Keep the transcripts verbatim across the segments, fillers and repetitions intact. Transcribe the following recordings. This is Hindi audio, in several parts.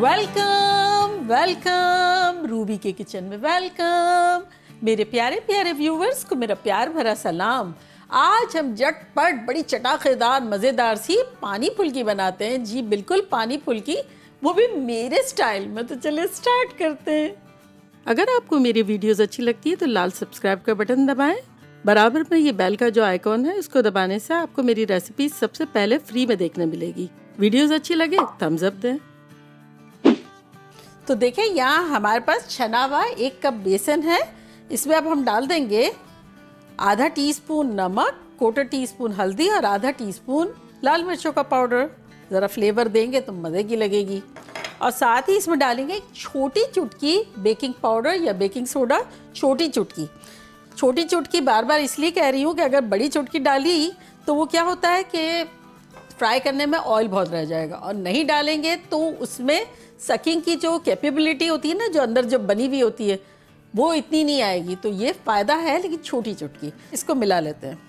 वेलकम वेलकम रूबी के किचन में वेलकम। मेरे प्यारे प्यारे व्यूवर्स को मेरा प्यार भरा सलाम। आज हम झटपट बड़ी चटाखेदार मज़ेदार सी पानी फुल्की बनाते हैं। जी बिल्कुल पानी फुल्की, वो भी मेरे स्टाइल में। तो चलिए स्टार्ट करते हैं। अगर आपको मेरी वीडियोस अच्छी लगती है तो लाल सब्सक्राइब का बटन दबाएं। बराबर में ये बेल का जो आइकॉन है इसको दबाने से आपको मेरी रेसिपी सबसे पहले फ्री में देखने मिलेगी। वीडियोस अच्छी लगे थम्स अप दें। तो देखें यहाँ हमारे पास छना हुआ एक कप बेसन है। इसमें अब हम डाल देंगे आधा टीस्पून नमक, क्वार्टर टीस्पून हल्दी और आधा टीस्पून लाल मिर्चों का पाउडर। ज़रा फ्लेवर देंगे तो मज़े की लगेगी। और साथ ही इसमें डालेंगे एक छोटी चुटकी बेकिंग पाउडर या बेकिंग सोडा। छोटी चुटकी छोटी चुटकी बार बार इसलिए कह रही हूँ कि अगर बड़ी चुटकी डाली तो वो क्या होता है कि फ्राई करने में ऑयल बहुत रह जाएगा, और नहीं डालेंगे तो उसमें सकिंग की जो कैपेबिलिटी होती है ना, जो अंदर जो बनी हुई होती है, वो इतनी नहीं आएगी। तो ये फ़ायदा है, लेकिन छोटी चुटकी। इसको मिला लेते हैं।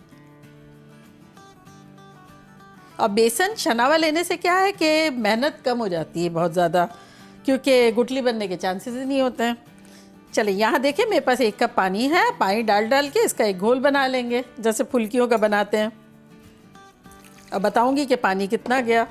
और बेसन छनावा लेने से क्या है कि मेहनत कम हो जाती है बहुत ज़्यादा, क्योंकि गुठली बनने के चांसेस ही नहीं होते हैं। चलिए यहाँ देखें मेरे पास एक कप पानी है। पानी डाल डाल के इसका एक घोल बना लेंगे जैसे फुल्कियों का बनाते हैं। अब बताऊंगी कि पानी कितना गया।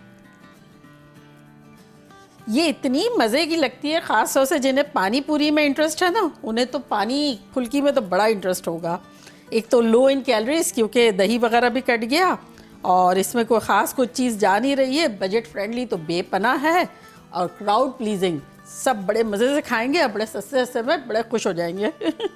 ये इतनी मज़े की लगती है, ख़ास तौर से जिन्हें पानी पूरी में इंटरेस्ट है ना, उन्हें तो पानी फुल्की में तो बड़ा इंटरेस्ट होगा। एक तो लो इन कैलोरीज, क्योंकि दही वगैरह भी कट गया और इसमें कोई ख़ास कुछ चीज़ जा नहीं रही है। बजट फ्रेंडली तो बेपनाह है, और क्राउड प्लीजिंग। सब बड़े मज़े से खाएंगे और बड़े सस्ते सस्ते में बड़े खुश हो जाएंगे।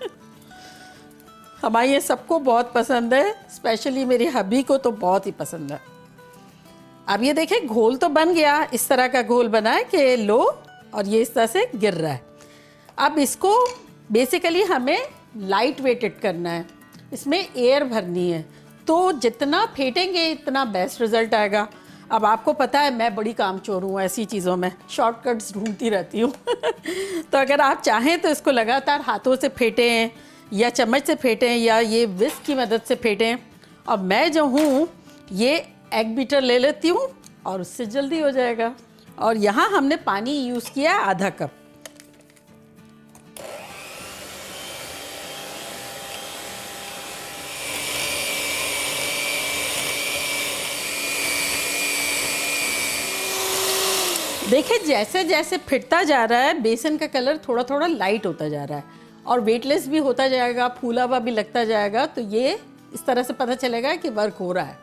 हमारे ये सबको बहुत पसंद है, स्पेशली मेरी हबी को तो बहुत ही पसंद है। अब ये देखें घोल तो बन गया। इस तरह का घोल बना है कि लो, और ये इस तरह से गिर रहा है। अब इसको बेसिकली हमें लाइट वेटेड करना है। इसमें एयर भरनी है, तो जितना फेंटेंगे इतना बेस्ट रिजल्ट आएगा। अब आपको पता है मैं बड़ी कामचोर हूँ ऐसी चीज़ों में, शॉर्टकट्स ढूंढती रहती हूँ। तो अगर आप चाहें तो इसको लगातार हाथों से फेंटें या चम्मच से फेंटें या ये विस्क की मदद से फेंटें। और मैं जो हूँ ये एग बीटर ले लेती हूँ और उससे जल्दी हो जाएगा। और यहाँ हमने पानी यूज़ किया आधा कप। देखिए जैसे जैसे फिटता जा रहा है बेसन का कलर थोड़ा थोड़ा लाइट होता जा रहा है और वेटलेस भी होता जाएगा, फूला हुआ भी लगता जाएगा। तो ये इस तरह से पता चलेगा कि वर्क हो रहा है।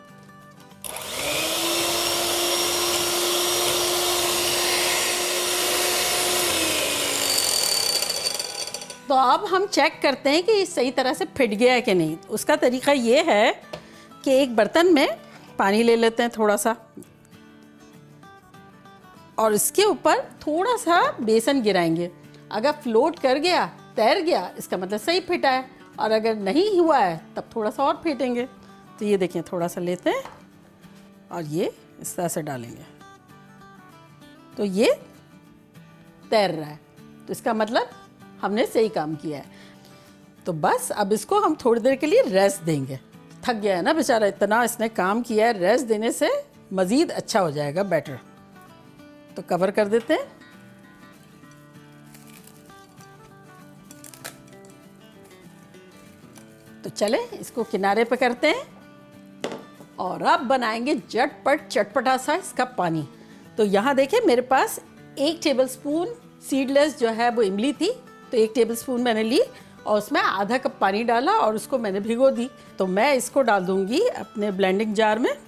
तो अब हम चेक करते हैं कि सही तरह से फिट गया है कि नहीं। उसका तरीका ये है कि एक बर्तन में पानी ले लेते हैं थोड़ा सा, और इसके ऊपर थोड़ा सा बेसन गिराएंगे। अगर फ्लोट कर गया, तैर गया, इसका मतलब सही फिटा है। और अगर नहीं हुआ है तब थोड़ा सा और फेंटेंगे। तो ये देखिए थोड़ा सा लेते हैं और ये इस तरह से डालेंगे, तो ये तैर रहा है। तो इसका मतलब हमने सही काम किया है। तो बस अब इसको हम थोड़ी देर के लिए रेस्ट देंगे। थक गया है ना बेचारा, इतना इसने काम किया है। रेस्ट देने से मज़ीद अच्छा हो जाएगा, बेटर। तो कवर कर देते हैं। तो चले इसको किनारे पे करते हैं और अब बनाएंगे झटपट चटपटा सा इसका पानी। तो यहाँ देखिए मेरे पास एक टेबलस्पून सीडलेस जो है वो इमली थी, तो एक टेबलस्पून मैंने ली और उसमें आधा कप पानी डाला और उसको मैंने भिगो दी। तो मैं इसको डाल दूंगी अपने ब्लेंडिंग जार में।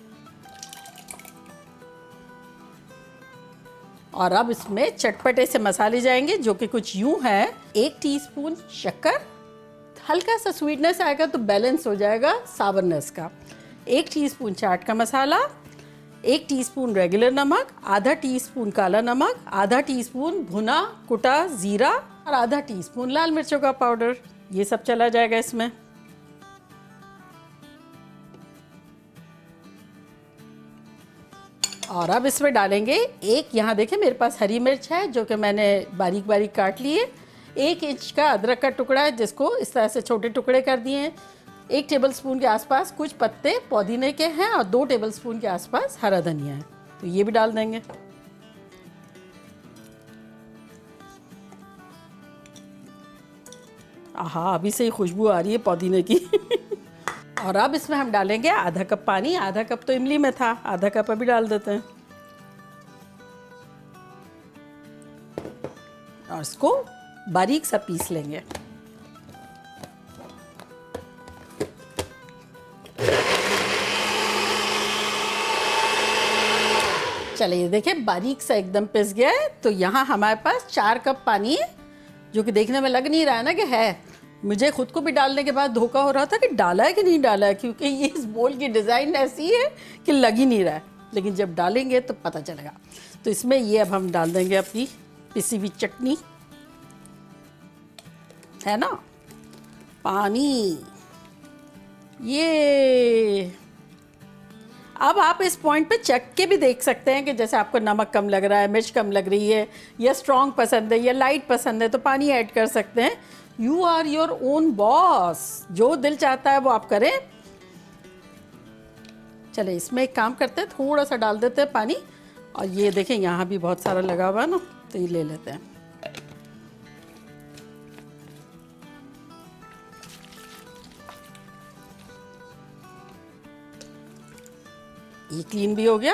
और अब इसमें चटपटे से मसाले जाएंगे, जो कि कुछ यूं है। एक टीस्पून शक्कर, हल्का सा स्वीटनेस आएगा तो बैलेंस हो जाएगा सावरनेस का। एक टीस्पून चाट का मसाला, एक टीस्पून रेगुलर नमक, आधा टीस्पून काला नमक, आधा टीस्पून भुना कुटा जीरा और आधा टीस्पून लाल मिर्चों का पाउडर। ये सब चला जाएगा इसमें। और अब इसमें डालेंगे एक, यहाँ देखें मेरे पास हरी मिर्च है जो कि मैंने बारीक बारीक काट ली है। एक इंच का अदरक का टुकड़ा है जिसको इस तरह से छोटे टुकड़े कर दिए हैं। एक टेबलस्पून के आसपास कुछ पत्ते पुदीने के हैं और दो टेबलस्पून के आसपास हरा धनिया है, तो ये भी डाल देंगे। आहा, अभी से ही खुशबू आ रही है पुदीने की। और अब इसमें हम डालेंगे आधा कप पानी। आधा कप तो इमली में था, आधा कप अभी डाल देते हैं। और इसको बारीक सा पीस लेंगे। चलिए देखिए, बारीक सा एकदम पिस गया है। तो यहाँ हमारे पास चार कप पानी है, जो कि देखने में लग नहीं रहा है ना कि है। मुझे खुद को भी डालने के बाद धोखा हो रहा था कि डाला है कि नहीं डाला है, क्योंकि ये इस बोल की डिज़ाइन ऐसी है कि लग ही नहीं रहा है। लेकिन जब डालेंगे तो पता चलेगा। तो इसमें ये अब हम डाल देंगे अपनी पिसी हुई चटनी, है ना, पानी। ये अब आप इस पॉइंट पे चख के भी देख सकते हैं कि जैसे आपको नमक कम लग रहा है, मिर्च कम लग रही है, या स्ट्रॉन्ग पसंद है या लाइट पसंद है, तो पानी ऐड कर सकते हैं। You are your own boss, जो दिल चाहता है वो आप करें। चले इसमें एक काम करते हैं, थोड़ा सा डाल देते हैं पानी। और ये देखें यहाँ भी बहुत सारा लगा हुआ है ना, तो ये ले लेते हैं। ये क्लीन भी हो गया।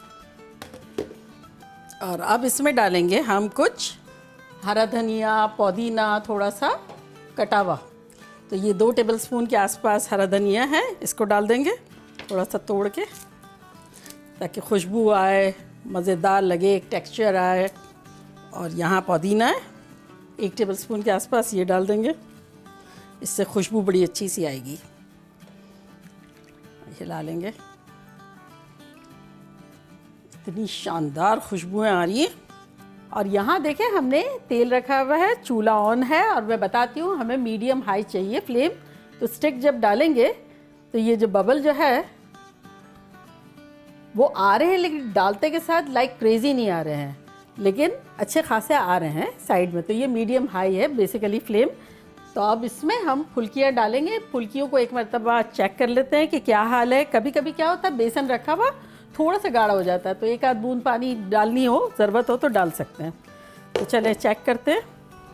और अब इसमें डालेंगे हम कुछ हरा धनिया, पुदीना, थोड़ा सा कटा हुआ। तो ये दो टेबलस्पून के आसपास हरा धनिया है, इसको डाल देंगे थोड़ा सा तोड़ के, ताकि खुशबू आए, मज़ेदार लगे, एक टेक्सचर आए। और यहाँ पुदीना है एक टेबलस्पून के आसपास, ये डाल देंगे, इससे खुशबू बड़ी अच्छी सी आएगी। हिला लेंगे, इतनी शानदार खुशबुएं आ रही हैं। और यहाँ देखें हमने तेल रखा हुआ है, चूल्हा ऑन है, और मैं बताती हूँ हमें मीडियम हाई चाहिए फ्लेम। तो स्टिक जब डालेंगे तो ये जो बबल जो है वो आ रहे हैं, लेकिन डालते के साथ लाइक क्रेजी नहीं आ रहे हैं, लेकिन अच्छे खासे आ रहे हैं साइड में। तो ये मीडियम हाई है बेसिकली फ्लेम। तो अब इसमें हम फुल्कियाँ डालेंगे। फुल्कियों को एक मरतबा चेक कर लेते हैं कि क्या हाल है। कभी कभी क्या होता है, बेसन रखा हुआ थोड़ा सा गाढ़ा हो जाता है, तो एक आध बूंद पानी डालनी हो, ज़रूरत हो तो डाल सकते हैं। तो चले चेक करते हैं।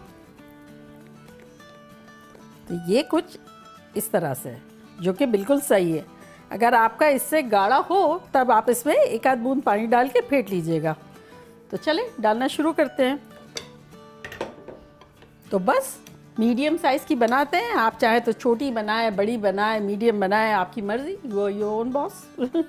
तो ये कुछ इस तरह से, जो कि बिल्कुल सही है। अगर आपका इससे गाढ़ा हो तब आप इसमें एक आध बूंद पानी डाल के फेंट लीजिएगा। तो चले डालना शुरू करते हैं। तो बस मीडियम साइज़ की बनाते हैं। आप चाहे तो छोटी बनाए, बड़ी बनाए, मीडियम बनाए, आपकी मर्ज़ी, वो योर ओन बॉस।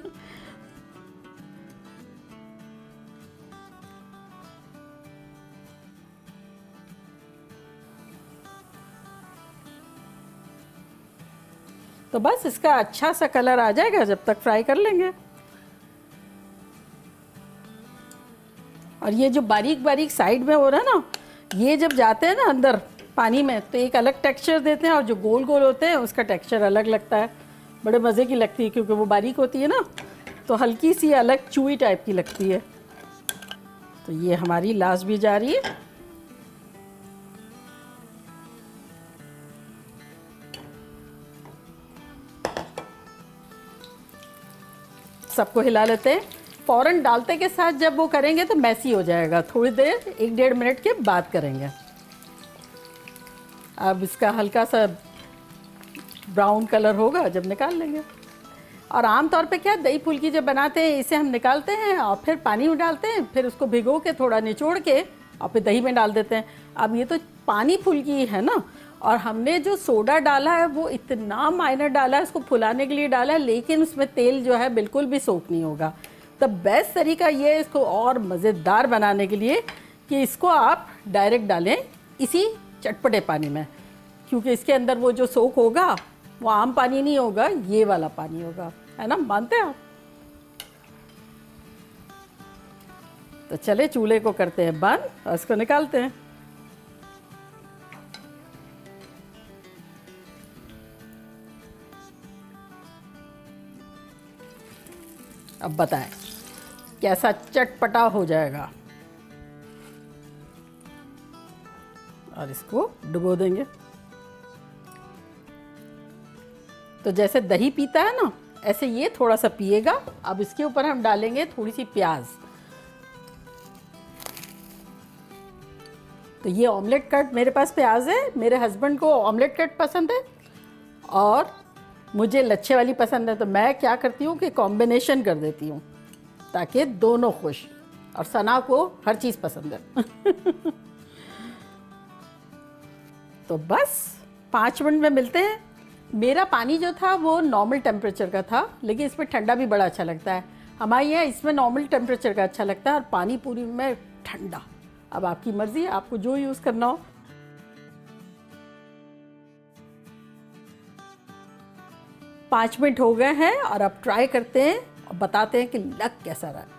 तो बस इसका अच्छा सा कलर आ जाएगा, जब तक फ्राई कर लेंगे। और ये जो बारीक बारीक साइड में हो रहा है ना, ये जब जाते हैं ना अंदर पानी में, तो एक अलग टेक्सचर देते हैं। और जो गोल गोल होते हैं उसका टेक्सचर अलग लगता है, बड़े मज़े की लगती है, क्योंकि वो बारीक होती है ना, तो हल्की सी अलग चूई टाइप की लगती है। तो ये हमारी लास्ट भी जा रही है। सबको हिला लेते हैं। फ़ौरन डालते के साथ जब वो करेंगे तो मैसी हो जाएगा, थोड़ी देर एक डेढ़ मिनट के बाद करेंगे। अब इसका हल्का सा ब्राउन कलर होगा जब निकाल लेंगे। और आम तौर पे क्या, दही फुल्की जब बनाते हैं इसे हम निकालते हैं और फिर पानी में डालते हैं, फिर उसको भिगो के थोड़ा निचोड़ के और फिर दही में डाल देते हैं। अब ये तो पानी फुल्की है ना, और हमने जो सोडा डाला है वो इतना माइनर डाला है, उसको फुलाने के लिए डाला है, लेकिन उसमें तेल जो है बिल्कुल भी सोख नहीं होगा। तो बेस्ट तरीका ये है इसको और मज़ेदार बनाने के लिए कि इसको आप डायरेक्ट डालें इसी चटपटे पानी में, क्योंकि इसके अंदर वो जो सोख होगा वो आम पानी नहीं होगा, ये वाला पानी होगा, है ना, मानते हैं आप? तो चले चूल्हे को करते हैं बंद और इसको निकालते हैं। अब बताएं कैसा चटपटा हो जाएगा। और इसको डुबो देंगे। तो जैसे दही पीता है ना, ऐसे ये थोड़ा सा पिएगा। अब इसके ऊपर हम डालेंगे थोड़ी सी प्याज। तो तो ये ऑमलेट कट, मेरे पास प्याज है, मेरे हस्बैंड को ऑमलेट कट पसंद है और मुझे लच्छे वाली पसंद है। तो मैं क्या करती हूँ कि कॉम्बिनेशन कर देती हूँ ताकि दोनों खुश। और सना को हर चीज़ पसंद है। तो बस पाँच मिनट में मिलते हैं। मेरा पानी जो था वो नॉर्मल टेम्परेचर का था, लेकिन इसमें ठंडा भी बड़ा अच्छा लगता है। हमारे यहाँ इसमें नॉर्मल टेम्परेचर का अच्छा लगता है और पानी पूरी में ठंडा। अब आपकी मर्जी है, आपको जो यूज़ करना हो। पाँच मिनट हो गए हैं और अब ट्राई करते हैं और बताते हैं कि लग कैसा रहा।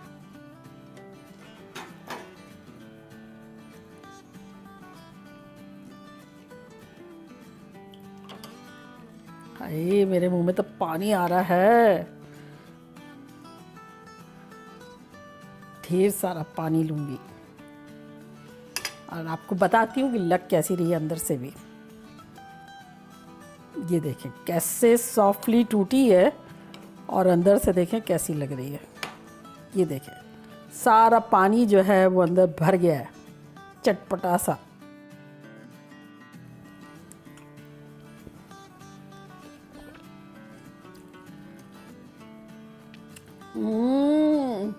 अरे मेरे मुंह में तो पानी आ रहा है, ढेर सारा पानी लूंगी और आपको बताती हूँ कि लग कैसी रही है अंदर से भी। ये देखें कैसे सॉफ्टली टूटी है और अंदर से देखें कैसी लग रही है। ये देखें सारा पानी जो है वो अंदर भर गया है, चटपटा सा। हम्म,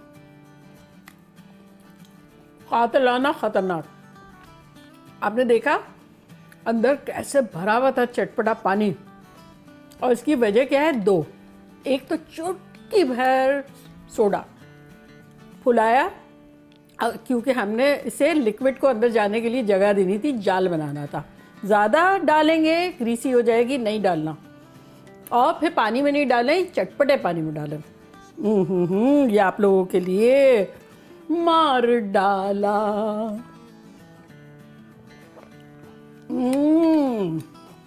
कातिलाना खतरनाक। आपने देखा अंदर कैसे भरा हुआ था चटपटा पानी, और इसकी वजह क्या है? दो, एक तो चुटकी भर सोडा फुलाया, क्योंकि हमने इसे लिक्विड को अंदर जाने के लिए जगह देनी थी, जाल बनाना था। ज़्यादा डालेंगे ग्रीसी हो जाएगी, नहीं डालना। और फिर पानी में नहीं डालें, चटपटे पानी में डालें। हम्म, ये आप लोगों के लिए मार डाला। हम्म,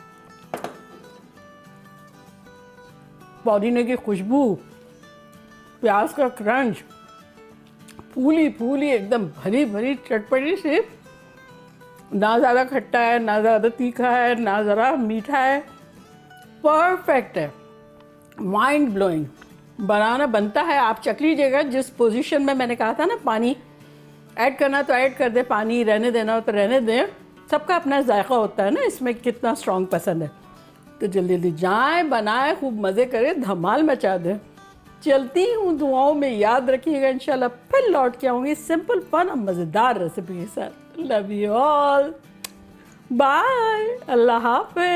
पुदीने की खुशबू, प्याज का क्रंच, फूली फूली एकदम भरी भरी चटपटी सी, ना ज़्यादा खट्टा है ना ज़्यादा तीखा है ना ज़रा मीठा है, परफेक्ट है, माइंड ब्लोइंग। बनाना बनता है, आप चख लीजिएगा। जिस पोजीशन में मैंने कहा था ना पानी ऐड करना तो ऐड कर दे, पानी रहने देना हो तो रहने दें। सबका अपना जायका होता है ना, इसमें कितना स्ट्रॉन्ग पसंद है। तो जल्दी जल्दी जाएं, बनाएं, खूब मज़े करें, धमाल मचा दें। चलती हूँ, दुआओं में याद रखिएगा। इंशाल्लाह फिर लौट के आऊँगी सिंपल फन और मज़ेदार रेसिपी के साथ। लव यू ऑल, बाय, अल्लाह हाफ़िज़।